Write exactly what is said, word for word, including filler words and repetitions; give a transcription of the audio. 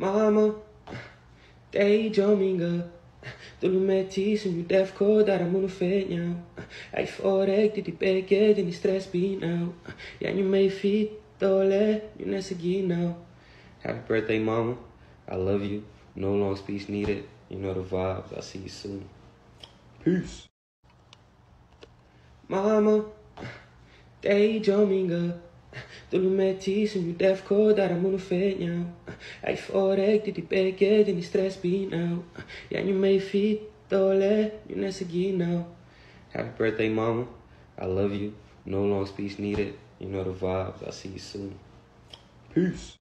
Mama, day jominga. Tulo meti som ju def ko dar amuno fe nhau. Ai forek di di beke di ni stress be now. Ja you may fit dole you nesegi now. Happy birthday, mama. I love you. No long speech needed. You know the vibes. I'll see you soon. Peace. Mama, day jominga. Tulo meti som ju def ko dar amuno fe nhau. Ai forek di di beke di ni stress be now. Ja you may fit dole you nesegi now. Happy birthday, mama. I love you. No long speech needed. You know the vibes. I'll see you soon. Peace.